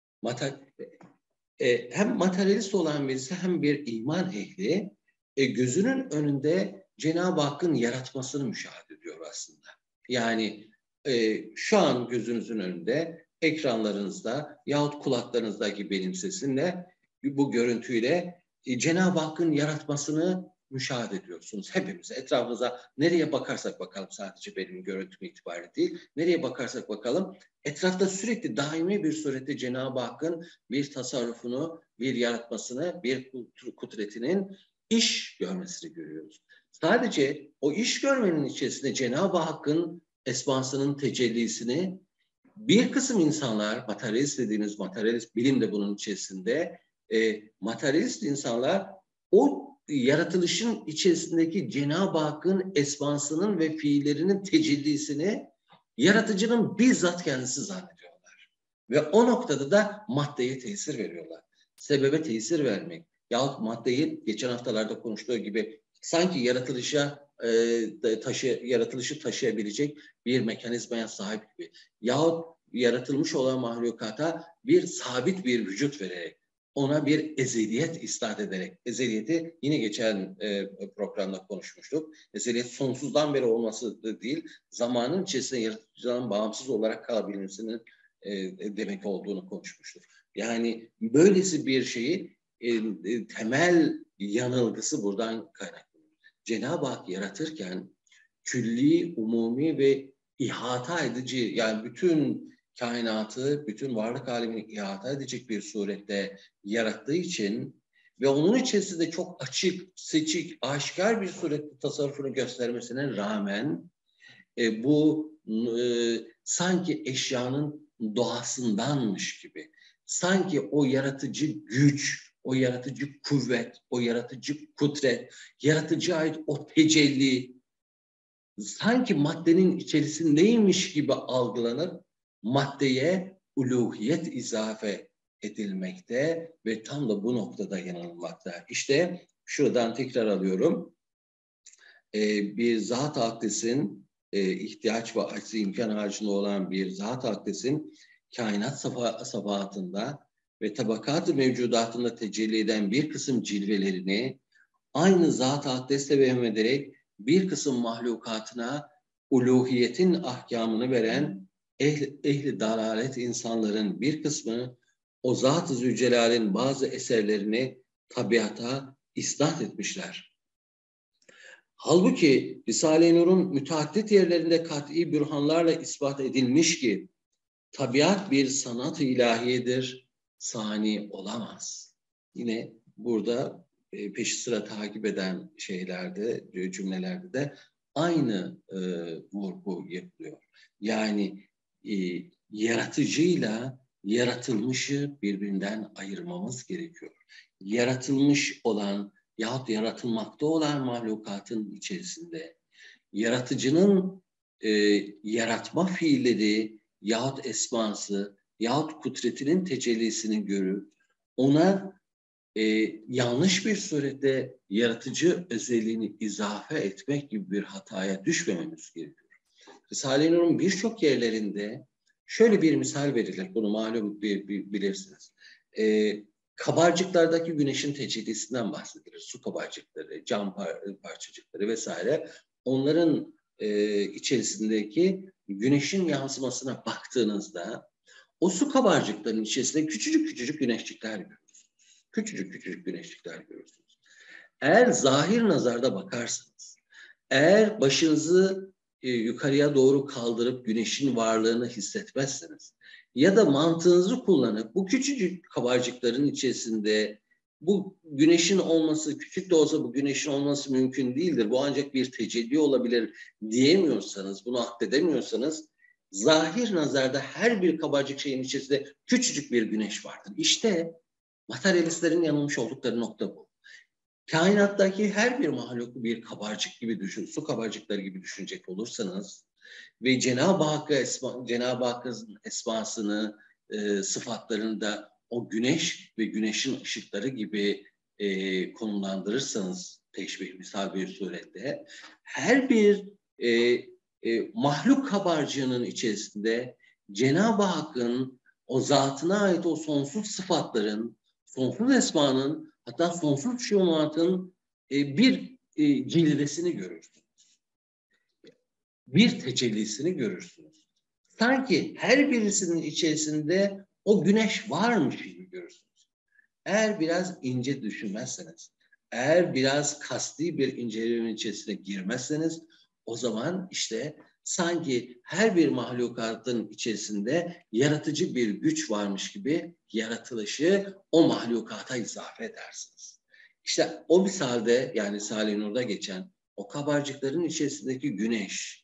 Hem materyalist olan birisi hem bir iman ehli gözünün önünde Cenab-ı Hakk'ın yaratmasını müşahede ediyor aslında. Yani şu an gözünüzün önünde, ekranlarınızda yahut kulaklarınızdaki benim sesimle, bu görüntüyle Cenab-ı Hakk'ın yaratmasını müşahede ediyorsunuz. Hepimiz etrafımıza nereye bakarsak bakalım, sadece benim görüntüm itibariyle değil, nereye bakarsak bakalım etrafta sürekli daimi bir surette Cenab-ı Hakk'ın bir tasarrufunu, bir yaratmasını, bir kudretinin iş görmesini görüyoruz. Sadece o iş görmenin içerisinde Cenab-ı Hakk'ın esmasının tecellisini bir kısım insanlar, materyalist dediğimiz materyalist bilim de bunun içerisinde, materyalist insanlar o yaratılışın içerisindeki Cenab-ı Hakk'ın esmasının ve fiillerinin tecellisini yaratıcının bizzat kendisi zannediyorlar. Ve o noktada da maddeye tesir veriyorlar. Sebebe tesir vermek yahut maddeyi geçen haftalarda konuştuğu gibi sanki yaratılışı taşıyabilecek bir mekanizmaya sahip gibi yahut yaratılmış olan mahlukata bir sabit bir vücut vererek, ona bir ezeliyet istat ederek, ezeliyeti yine geçen programda konuşmuştuk. Ezeliyet sonsuzdan beri olması da değil, zamanın içerisinde yaratıcıdan bağımsız olarak kalabilmesinin demek olduğunu konuşmuştuk. Yani böylesi bir şeyi temel yanılgısı buradan kaynaklanıyor. Cenab-ı Hak yaratırken külli, umumi ve ihata edici, yani bütün kainatı, bütün varlık alemini ihata edecek bir surette yarattığı için ve onun içerisinde çok açık, seçik, aşikar bir surette tasarrufunu göstermesine rağmen bu sanki eşyanın doğasındanmış gibi, sanki o yaratıcı güç, o yaratıcı kuvvet, o yaratıcı kudret, yaratıcıya ait o tecelli sanki maddenin içerisindeymiş gibi algılanır, maddeye uluhiyet izafe edilmekte ve tam da bu noktada yanılmakta. İşte şuradan tekrar alıyorum. Bir zat-ı akdesin ihtiyaç ve aczı imkan haricinde olan bir zat-ı akdesin kainat safahatında ve tabakat-ı mevcudatında tecelli eden bir kısım cilvelerini aynı zat-ı akdesle vehmederek bir kısım mahlukatına uluhiyetin ahkamını veren ehli dalalet insanların bir kısmı o Zat-ı Zülcelal'in bazı eserlerini tabiata isnat etmişler. Halbuki Risale-i Nur'un müteaddit yerlerinde kat'i bürhanlarla ispat edilmiş ki tabiat bir sanat-ı ilahiyedir, sani olamaz. Yine burada peşi sıra takip eden cümlelerde de aynı vurgu yapılıyor. Yani yaratıcıyla yaratılmışı birbirinden ayırmamız gerekiyor. Yaratılmış olan yahut yaratılmakta olan mahlukatın içerisinde yaratıcının yaratma fiilleri yahut esması yahut kudretinin tecellisini görüp ona yanlış bir surette yaratıcı özelliğini izafe etmek gibi bir hataya düşmememiz gerekiyor. Risale-i Nur'un birçok yerlerinde şöyle bir misal verilir, bunu malum bilirsiniz. Kabarcıklardaki güneşin tecellisinden bahsedilir. Su kabarcıkları, cam parçacıkları vesaire. Onların içerisindeki güneşin yansımasına baktığınızda o su kabarcıklarının içerisinde küçücük küçücük güneşcikler görürsünüz. Küçücük küçücük güneşcikler görürsünüz. Eğer zahir nazarda bakarsanız, eğer başınızı yukarıya doğru kaldırıp güneşin varlığını hissetmezseniz ya da mantığınızı kullanıp bu küçücük kabarcıkların içerisinde bu güneşin olması, küçük de olsa bu güneşin olması mümkün değildir, bu ancak bir tecelli olabilir diyemiyorsanız, bunu akledemiyorsanız, zahir nazarda her bir kabarcık şeyin içerisinde küçücük bir güneş vardır. İşte materyalistlerin yanılmış oldukları nokta bu. Kainattaki her bir mahluku bir kabarcık gibi düşün, su kabarcıkları gibi düşünecek olursanız ve Cenab-ı Hakk'ın esmasını, sıfatlarını da o güneş ve güneşin ışıkları gibi konumlandırırsanız teşbih misal bir surette her bir mahluk kabarcığının içerisinde Cenab-ı Hakk'ın o zatına ait o sonsuz sıfatların, sonsuz esmanın, hatta sonsuz şumatın bir cilvesini görürsünüz. Bir tecellisini görürsünüz. Sanki her birisinin içerisinde o güneş varmış gibi görürsünüz. Eğer biraz ince düşünmezseniz, eğer biraz kasti bir incelemenin içerisine girmezseniz, o zaman işte sanki her bir mahlukatın içerisinde yaratıcı bir güç varmış gibi yaratılışı o mahlukata izafe edersiniz. İşte o misalde, yani Risale-i Nur'da geçen o kabarcıkların içerisindeki güneş,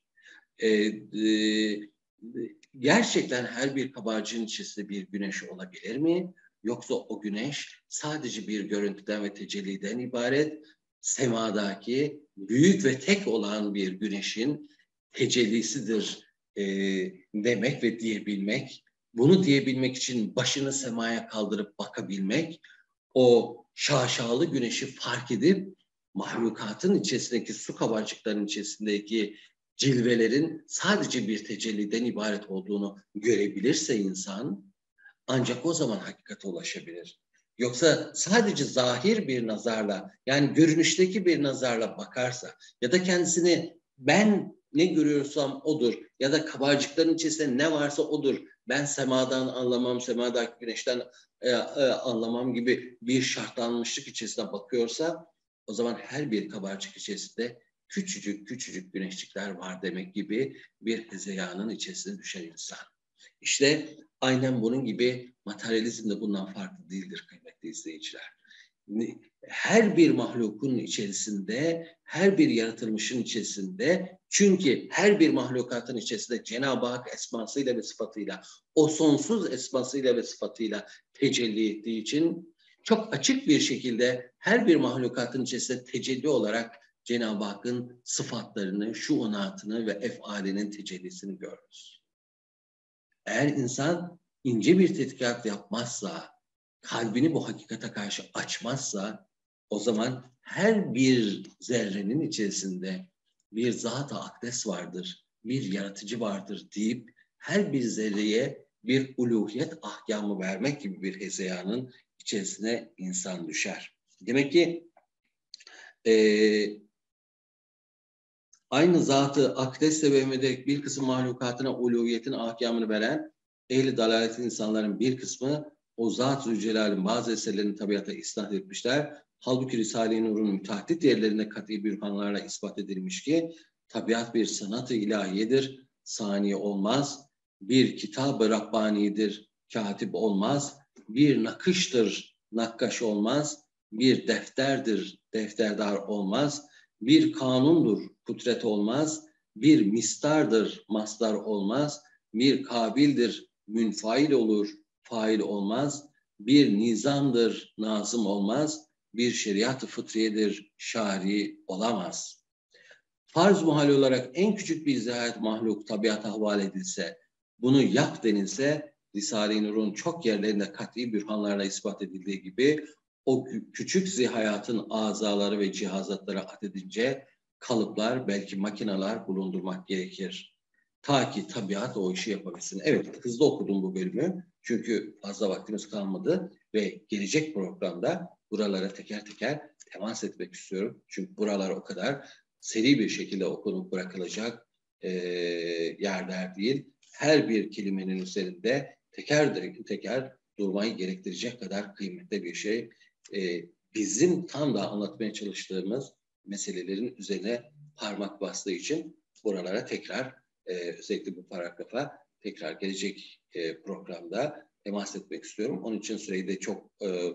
gerçekten her bir kabarcığın içerisinde bir güneş olabilir mi? Yoksa o güneş sadece bir görüntüden ve tecelliden ibaret, semadaki büyük ve tek olan bir güneşin tecellisidir demek ve diyebilmek Bunu diyebilmek için başını semaya kaldırıp bakabilmek, o şaşalı güneşi fark edip mahlukatın içerisindeki su kabarcıklarının içerisindeki cilvelerin sadece bir tecelliden ibaret olduğunu görebilirse insan, ancak o zaman hakikate ulaşabilir. Yoksa sadece zahir bir nazarla, yani görünüşteki bir nazarla bakarsa ya da kendisini ben ne görüyorsam odur ya da kabarcıkların içerisinde ne varsa odur, ben semadan anlamam, semadaki güneşten anlamam gibi bir şartlanmışlık içerisine bakıyorsa, o zaman her bir kabarcık içerisinde küçücük küçücük güneşçikler var demek gibi bir hezeyanın içerisine düşer insan. İşte aynen bunun gibi materyalizm de bundan farklı değildir kıymetli izleyiciler. Her bir mahlukun içerisinde, her bir yaratılmışın içerisinde, çünkü her bir mahlukatın içerisinde Cenab-ı Hak esmasıyla ve sıfatıyla, o sonsuz esmasıyla ve sıfatıyla tecelli ettiği için çok açık bir şekilde her bir mahlukatın içerisinde tecelli olarak Cenab-ı Hakk'ın sıfatlarını, şuunatını ve efalinin tecellisini görürüz. Eğer insan ince bir tetkikat yapmazsa, kalbini bu hakikate karşı açmazsa, o zaman her bir zerrenin içerisinde bir zat-ı akdes vardır, bir yaratıcı vardır deyip her bir zerreye bir uluhiyet ahkamı vermek gibi bir hezeyanın içerisine insan düşer. Demek ki aynı zatı akdesle vehmederek bir kısım mahlukatına uluhiyetin ahkamını veren ehli dalalet insanların bir kısmı o Zat-ı Zülcelal'in bazı eserlerini tabiata isnat etmişler. Halbuki Risale-i Nur'un müteaddit yerlerinde kat'i bürhanlarla ispat edilmiş ki tabiat bir sanat-ı ilahiyedir, saniye olmaz. Bir kitab-ı Rabbani'dir, katip olmaz. Bir nakıştır, nakkaş olmaz. Bir defterdir, defterdar olmaz. Bir kanundur, kudret olmaz. Bir mistardır, mastar olmaz. Bir kabildir, münfail olur, fail olmaz. Bir nizamdır, nazım olmaz. Bir şeriat-ı fıtriyedir, şari olamaz. Farz muhal olarak en küçük bir izahat mahluk tabiata havale edilse, bunu yap denilse, Risale-i Nur'un çok yerlerinde kat'i bürhanlarla ispat edildiği gibi, o küçük zihayatın azaları ve cihazatları atedince kalıplar, belki makineler bulundurmak gerekir. Ta ki tabiat o işi yapabilsin. Evet, hızlı okudum bu bölümü. Çünkü fazla vaktimiz kalmadı ve gelecek programda buralara teker teker temas etmek istiyorum. Çünkü buralar o kadar seri bir şekilde okunup bırakılacak yerler değil. Her bir kelimenin üzerinde teker teker durmayı gerektirecek kadar kıymetli bir şey. Bizim tam da anlatmaya çalıştığımız meselelerin üzerine parmak bastığı için buralara tekrar özellikle bu paragrafa tekrar gelecek programda temas etmek istiyorum. Onun için süreyi de çok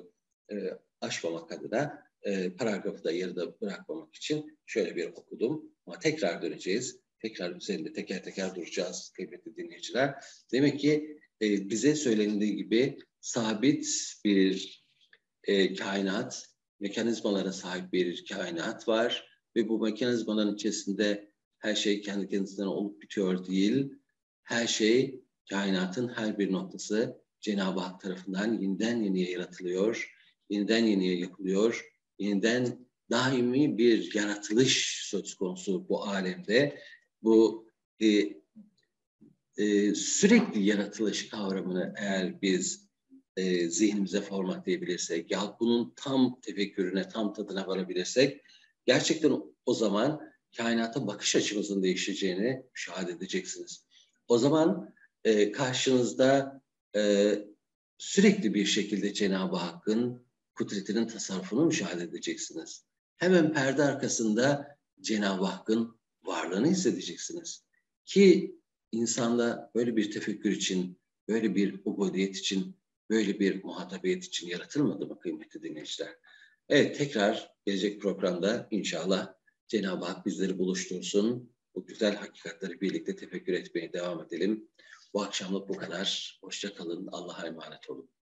aşmamak adına paragrafı da yarıda bırakmamak için şöyle bir okudum. Ama tekrar döneceğiz. Tekrar üzerinde teker teker duracağız kıymetli dinleyiciler. Demek ki bize söylendiği gibi sabit bir kainat, mekanizmalara sahip bir kainat var ve bu mekanizmaların içerisinde her şey kendi kendisinden olup bitiyor değil. Her şey, kainatın her bir noktası Cenab-ı Hak tarafından yeniden yeniye yaratılıyor, yeniden yeniye yapılıyor, yeniden daimi bir yaratılış söz konusu bu alemde. Bu sürekli yaratılış kavramını eğer biz zihnimize formatlayabilirsek, ya bunun tam tefekkürüne, tam tadına varabilirsek, gerçekten o zaman kainata bakış açımızın değişeceğini müşahede edeceksiniz. O zaman karşınızda sürekli bir şekilde Cenab-ı Hakk'ın kudretinin tasarrufunu müşahede edeceksiniz. Hemen perde arkasında Cenab-ı Hakk'ın varlığını hissedeceksiniz. Ki insanda böyle bir tefekkür için, böyle bir ubudiyet için, böyle bir muhatabiyet için yaratılmadı mı kıymetli dinleyiciler? Evet, tekrar gelecek programda inşallah Cenab-ı Hak bizleri buluştursun. Bu güzel hakikatleri birlikte tefekkür etmeye devam edelim. Bu akşamlık bu kadar. Hoşça kalın. Allah'a emanet olun.